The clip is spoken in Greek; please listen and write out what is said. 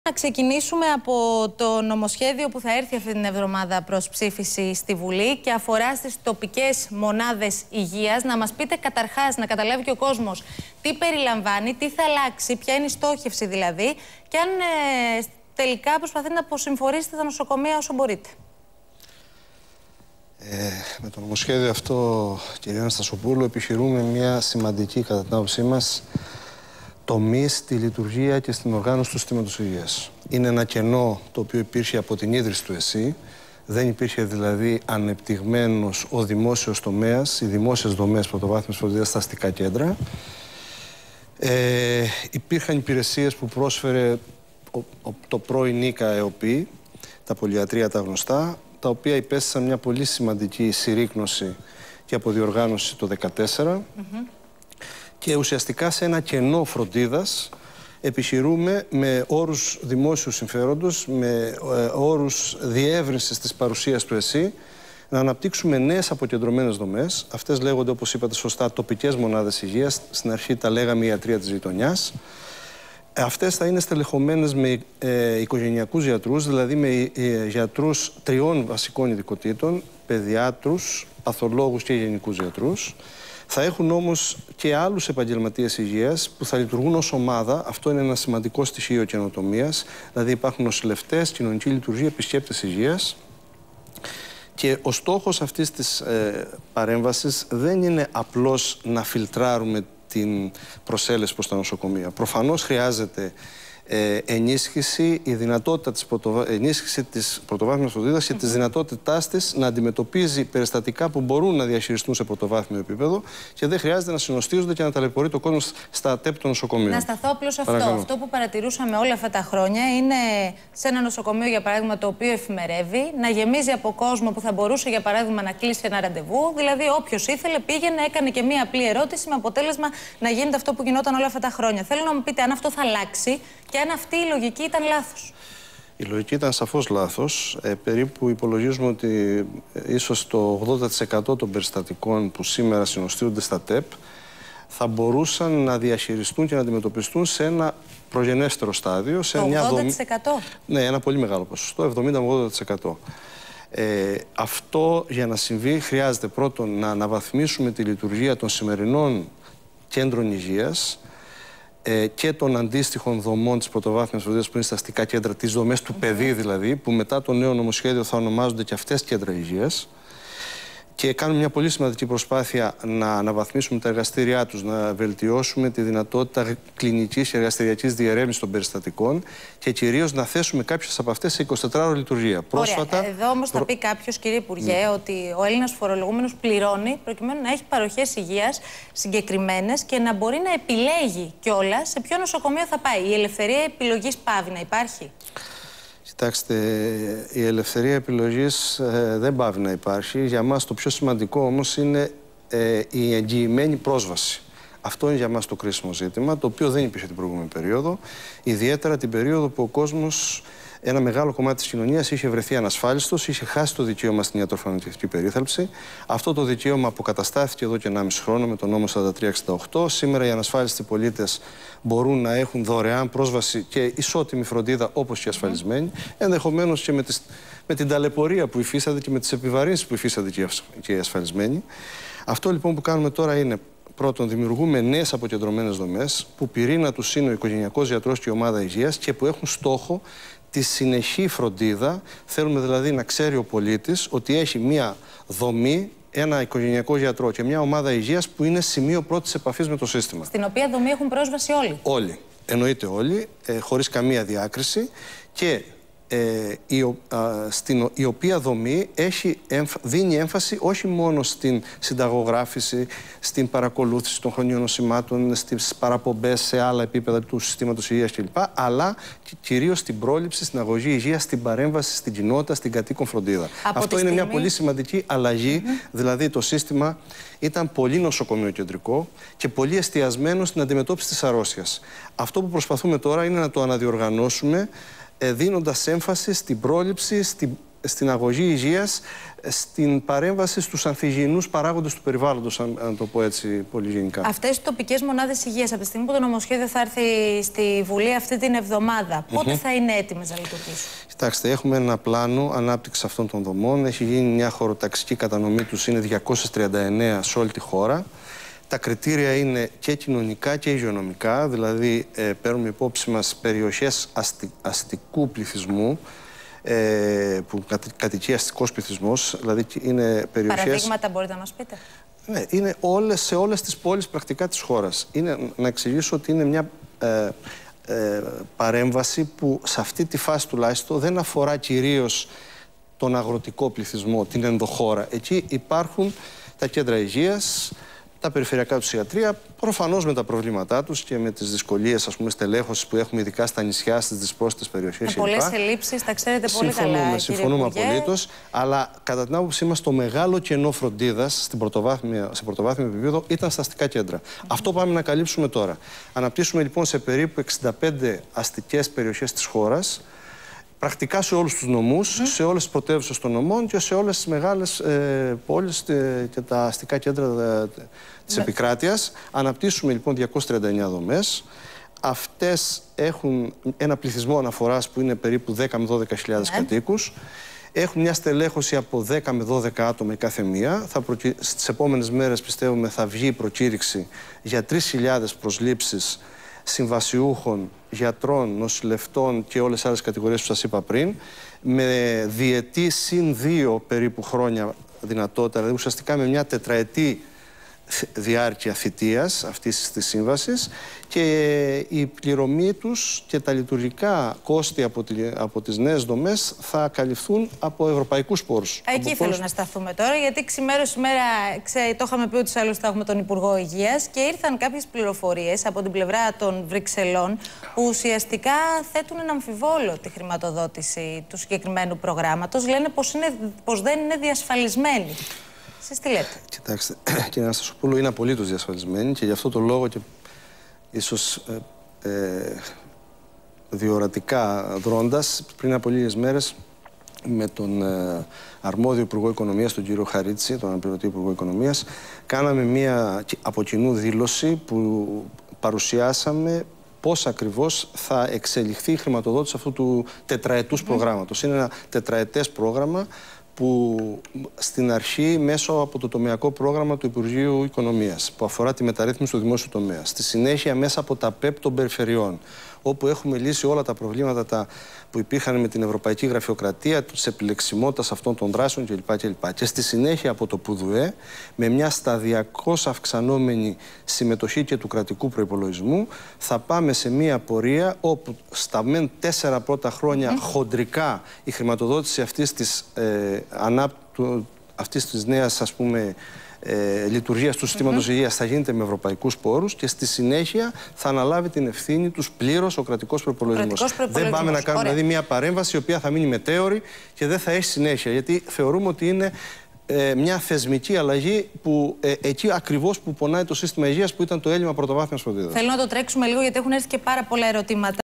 Να ξεκινήσουμε από το νομοσχέδιο που θα έρθει αυτή την εβδομάδα προς ψήφιση στη Βουλή και αφορά στις τοπικές μονάδες υγείας. Να μας πείτε καταρχάς, να καταλάβει και ο κόσμος, τι περιλαμβάνει, τι θα αλλάξει, ποια είναι η στόχευση δηλαδή και αν τελικά προσπαθείτε να αποσυμφορήσετε τα νοσοκομεία όσο μπορείτε. Με το νομοσχέδιο αυτό, κυρία Αναστασοπούλου, επιχειρούμε μια σημαντική, κατά την άποψή μας, τομή στη λειτουργία και στην οργάνωση του συστήματος υγείας. Είναι ένα κενό το οποίο υπήρχε από την ίδρυση του ΕΣΥ. Δεν υπήρχε δηλαδή ανεπτυγμένος ο δημόσιος τομέας, οι δημόσιες δομές πρωτοβάθμιας φροντίδας στα αστικά κέντρα. Υπήρχαν υπηρεσίες που πρόσφερε το πρώην ΙΚΑ ΕΟΠΗ, τα πολυιατρία τα γνωστά, τα οποία υπέστησαν μια πολύ σημαντική συρρίκνωση και αποδιοργάνωση το 2014. Και ουσιαστικά σε ένα κενό φροντίδας επιχειρούμε με όρους δημόσιου συμφέροντος, με όρους διεύρυνσης της παρουσίας του ΕΣΥ, να αναπτύξουμε νέες αποκεντρωμένες δομές. Αυτές λέγονται, όπως είπατε σωστά, τοπικές μονάδες υγείας. Στην αρχή τα λέγαμε ιατρία της γειτονιάς. Αυτές θα είναι στελεχωμένες με οικογενειακούς γιατρούς, δηλαδή με γιατρούς 3 βασικών ειδικοτήτων, παιδιάτρους, παθολόγους και γενικούς γιατρούς. Θα έχουν όμως και άλλους επαγγελματίες υγείας που θα λειτουργούν ως ομάδα. Αυτό είναι ένα σημαντικό στοιχείο καινοτομίας. Δηλαδή υπάρχουν νοσηλευτές, κοινωνική λειτουργία, επισκέπτες υγείας. Και ο στόχος αυτής της παρέμβασης δεν είναι απλώς να φιλτράρουμε την προσέλευση προς τα νοσοκομεία. Προφανώς χρειάζεται ενίσχυση, η δυνατότητα ενίσχυση της πρωτοβάθμιας φροντίδας και της δυνατότητάς της να αντιμετωπίζει περιστατικά που μπορούν να διαχειριστούν σε πρωτοβάθμιο επίπεδο και δεν χρειάζεται να συνοστίζονται και να ταλαιπωρεί το κόσμο στα ΑΤΕΠ των νοσοκομείων. Να σταθώ απλώς σε αυτό. Αυτό που παρατηρούσαμε όλα αυτά τα χρόνια είναι σε ένα νοσοκομείο, για παράδειγμα, το οποίο εφημερεύει, να γεμίζει από κόσμο που θα μπορούσε, για παράδειγμα, να κλείσει ένα ραντεβού. Δηλαδή, όποιος ήθελε πήγαινε, έκανε και μία απλή ερώτηση με αποτέλεσμα να γίνεται αυτό που γινόταν όλα αυτά τα χρόνια. Θέλω να μου πείτε αν αυτό θα αλλάξει. Και αν αυτή η λογική ήταν λάθος. Η λογική ήταν σαφώς λάθος. Περίπου υπολογίζουμε ότι ίσως το 80% των περιστατικών που σήμερα συνοστίζονται στα ΤΕΠ θα μπορούσαν να διαχειριστούν και να αντιμετωπιστούν σε ένα προγενέστερο στάδιο. Σε μια 80%? Ναι, ένα πολύ μεγάλο ποσοστό, 70-80%. Αυτό για να συμβεί χρειάζεται πρώτον να αναβαθμίσουμε τη λειτουργία των σημερινών κέντρων υγείας και των αντίστοιχων δομών της πρωτοβάθμιας φροντίδας που είναι στα αστικά κέντρα, τις δομές του παιδί δηλαδή, που μετά το νέο νομοσχέδιο θα ονομάζονται και αυτές κέντρα υγείας. Και κάνουμε μια πολύ σημαντική προσπάθεια να αναβαθμίσουμε τα εργαστήριά τους, να βελτιώσουμε τη δυνατότητα κλινικής και εργαστηριακής διερεύνησης των περιστατικών και κυρίως να θέσουμε κάποιες από αυτές σε 24ωρη λειτουργία. Πρόσφατα. Εδώ όμως θα πει κάποιος, κύριε Υπουργέ, ότι ο Έλληνας φορολογούμενος πληρώνει προκειμένου να έχει παροχές υγείας συγκεκριμένες και να μπορεί να επιλέγει κιόλας σε ποιο νοσοκομείο θα πάει. Η ελευθερία επιλογής πάβει να υπάρχει? Κοιτάξτε, η ελευθερία επιλογής δεν πάβει να υπάρχει. Για μας το πιο σημαντικό όμως είναι η εγγυημένη πρόσβαση. Αυτό είναι για μας το κρίσιμο ζήτημα, το οποίο δεν υπήρχε την προηγούμενη περίοδο. Ιδιαίτερα την περίοδο που ο κόσμος, ένα μεγάλο κομμάτι της κοινωνίας, είχε βρεθεί ανασφάλιστος, είχε χάσει το δικαίωμα στην ιατροφαρμακευτική περίθαλψη. Αυτό το δικαίωμα αποκαταστάθηκε εδώ και 1,5 χρόνο με τον νόμο 4368. Σήμερα οι ανασφάλιστοι πολίτες μπορούν να έχουν δωρεάν πρόσβαση και ισότιμη φροντίδα όπως και οι ασφαλισμένοι, ενδεχομένως και με την ταλαιπωρία που υφίσταται και με τις επιβαρύνσεις που υφίσταται και οι ασφαλισμένοι. Αυτό λοιπόν που κάνουμε τώρα είναι, πρώτον, δημιουργούμε νέες αποκεντρωμένες δομές που πυρήνα τους είναι ο οικογενειακός γιατρός και η ομάδα υγείας και που έχουν στόχο τη συνεχή φροντίδα. Θέλουμε δηλαδή να ξέρει ο πολίτης ότι έχει μία δομή, ένα οικογενειακό γιατρό και μια ομάδα υγείας που είναι σημείο πρώτης επαφής με το σύστημα. Στην οποία δομή έχουν πρόσβαση όλοι. Όλοι. Εννοείται όλοι, χωρίς καμία διάκριση και η οποία δομή δίνει έμφαση όχι μόνο στην συνταγογράφηση, στην παρακολούθηση των χρονίων νοσημάτων, στις παραπομπές σε άλλα επίπεδα του συστήματος υγείας κλπ. Αλλά κυρίως στην πρόληψη, στην αγωγή υγείας, στην παρέμβαση στην κοινότητα, στην κατοίκον φροντίδα. Αυτό είναι μια πολύ σημαντική αλλαγή. Δηλαδή το σύστημα ήταν πολύ νοσοκομειοκεντρικό και πολύ εστιασμένο στην αντιμετώπιση της αρρώστιας. Αυτό που προσπαθούμε τώρα είναι να το αναδιοργανώσουμε, δίνοντας έμφαση στην πρόληψη, στην στην αγωγή υγείας, στην παρέμβαση στους ανθυγιεινούς παράγοντες του περιβάλλοντος, αν το πω έτσι πολύ γενικά. Αυτές οι τοπικές μονάδες υγείας, από τη στιγμή που το νομοσχέδιο θα έρθει στη Βουλή αυτή την εβδομάδα, πότε θα είναι έτοιμες να λειτουργήσουν? Κοιτάξτε, έχουμε ένα πλάνο ανάπτυξης αυτών των δομών. Έχει γίνει μια χωροταξική κατανομή τους, είναι 239 σε όλη τη χώρα. Τα κριτήρια είναι και κοινωνικά και υγειονομικά, δηλαδή παίρνουμε υπόψη μας περιοχές αστικού πληθυσμού, που κατοικεί αστικός πληθυσμός, δηλαδή είναι περιοχές... Παραδείγματα μπορείτε να μας πείτε? Ναι, είναι σε όλες τις πόλεις πρακτικά της χώρας. Να εξηγήσω ότι είναι μια παρέμβαση που σε αυτή τη φάση τουλάχιστον δεν αφορά κυρίως τον αγροτικό πληθυσμό, την ενδοχώρα. Εκεί υπάρχουν τα κέντρα υγείας, τα περιφερειακά τους ιατρεία, προφανώς με τα προβλήματά τους και με τις δυσκολίες, ας πούμε, στελέχωσης που έχουμε ειδικά στα νησιά, στις δυσπρόσιτες περιοχές. Με πολλές ελλείψεις, τα ξέρετε πολύ καλά. Συμφωνούμε απολύτως, αλλά κατά την άποψή μας το μεγάλο κενό φροντίδας σε πρωτοβάθμιο επίπεδο ήταν στα αστικά κέντρα. Αυτό πάμε να καλύψουμε τώρα. Αναπτύσσουμε λοιπόν σε περίπου 65 αστικές περιοχές της χώρας, πρακτικά σε όλους τους νομούς, σε όλες τις πρωτεύουσες των νομών και σε όλες τις μεγάλες πόλεις και τα αστικά κέντρα της επικράτειας. Αναπτύσσουμε λοιπόν 239 δομές. Αυτές έχουν ένα πληθυσμό αναφοράς που είναι περίπου 10 με 12.000 κατοίκους. Έχουν μια στελέχωση από 10 με 12 άτομα η κάθε μία. Στις επόμενες μέρες πιστεύουμε θα βγει η προκήρυξη για 3.000 προσλήψεις συμβασιούχων, γιατρών, νοσηλευτών και όλες τις άλλες κατηγορίες που σας είπα πριν, με διετή συν 2 περίπου χρόνια δυνατότητα, δηλαδή ουσιαστικά με μια τετραετή διάρκεια θητείας αυτής της σύμβασης, και η πληρωμή τους και τα λειτουργικά κόστη από τις νέες δομές θα καλυφθούν από ευρωπαϊκούς πόρους. Εκεί θέλω να σταθούμε τώρα, γιατί ξημέρωση ημέρα, το είχαμε πει ότι άλλως θα έχουμε τον Υπουργό Υγείας, και ήρθαν κάποιες πληροφορίες από την πλευρά των Βρυξελών που ουσιαστικά θέτουν ένα αμφιβόλο τη χρηματοδότηση του συγκεκριμένου προγράμματος. Λένε πως δεν είναι διασφαλισμένη. Εσείς τι λέτε? Κοιτάξτε, κύριε Αναστασοπούλου, είναι απολύτως διασφαλισμένη, και γι' αυτό το λόγο και ίσως διορατικά δρώντας, πριν από λίγες μέρες με τον αρμόδιο Υπουργό Οικονομίας, τον κύριο Χαρίτση, τον αναπληρωτή Υπουργό Οικονομίας, κάναμε μία από κοινού δήλωση που παρουσιάσαμε πώς ακριβώς θα εξελιχθεί η χρηματοδότηση αυτού του τετραετούς προγράμματος. Είναι ένα τετραετές πρόγραμμα που στην αρχή μέσω από το τομεακό πρόγραμμα του Υπουργείου Οικονομίας που αφορά τη μεταρρύθμιση του δημόσιου τομέα. Στη συνέχεια μέσα από τα ΠΕΠ των περιφερειών, όπου έχουμε λύσει όλα τα προβλήματα που υπήρχαν με την ευρωπαϊκή γραφειοκρατία, της επιλεξιμότητας αυτών των δράσεων κλπ. Και στη συνέχεια από το ΠΟΥΔΟΕ, με μια σταδιακώς αυξανόμενη συμμετοχή και του κρατικού προϋπολογισμού, θα πάμε σε μια πορεία όπου στα μεν 4 πρώτα χρόνια χοντρικά η χρηματοδότηση αυτής της νέας, ας πούμε, λειτουργίας του συστήματος υγείας θα γίνεται με ευρωπαϊκούς πόρους, και στη συνέχεια θα αναλάβει την ευθύνη τους πλήρως ο κρατικός προϋπολογισμός. Δεν πάμε να κάνουμε δηλαδή μια παρέμβαση η οποία θα μείνει μετέωρη και δεν θα έχει συνέχεια, γιατί θεωρούμε ότι είναι μια θεσμική αλλαγή που εκεί ακριβώς που πονάει το σύστημα υγείας, που ήταν το έλλειμμα πρωτοβάθμιας φροντίδας. Θέλω να το τρέξουμε λίγο, γιατί έχουν έρθει και πάρα πολλά ερωτήματα.